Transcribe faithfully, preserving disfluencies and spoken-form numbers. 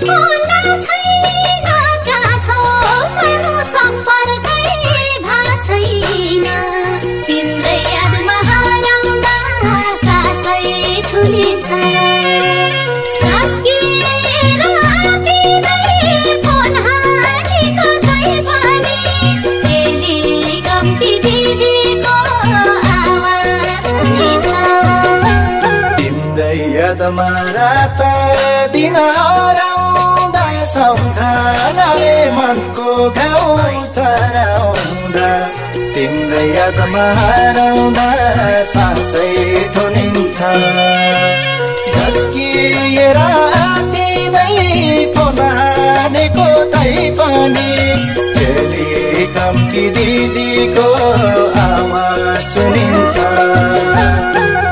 मराता दिन हराउँदा सम्झनाले मनको घाउ चराउँदा तिम्रै यादमा हराउँदा सासै थुनिन्छ झस्किएर आतिँदै फोन हानेको तै पनि टेलिकमकी दिदीको आवाज सुनिन्छ